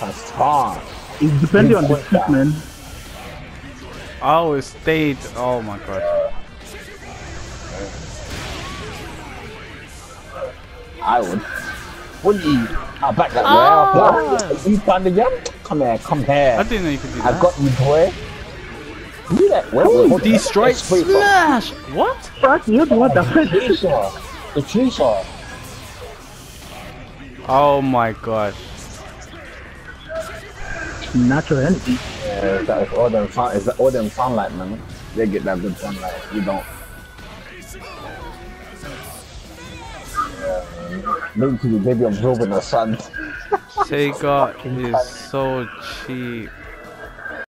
That's hard. It's depending on the speed, man. Oh, it stayed. Oh my god. I would. Wouldn't you? I back that way. You found the jump? Come here, come here. I didn't know you could do that. I got you, boy. Do that. Wait, Destroy smash. What? Fuck you, what the fuck? The tree saw. Oh my god. Natural energy. Yeah, that's all them sound. Is that all them sunlight, man? They get that good sunlight. You don't. Maybe because you maybe absorbing the sun. Sega is so cheap.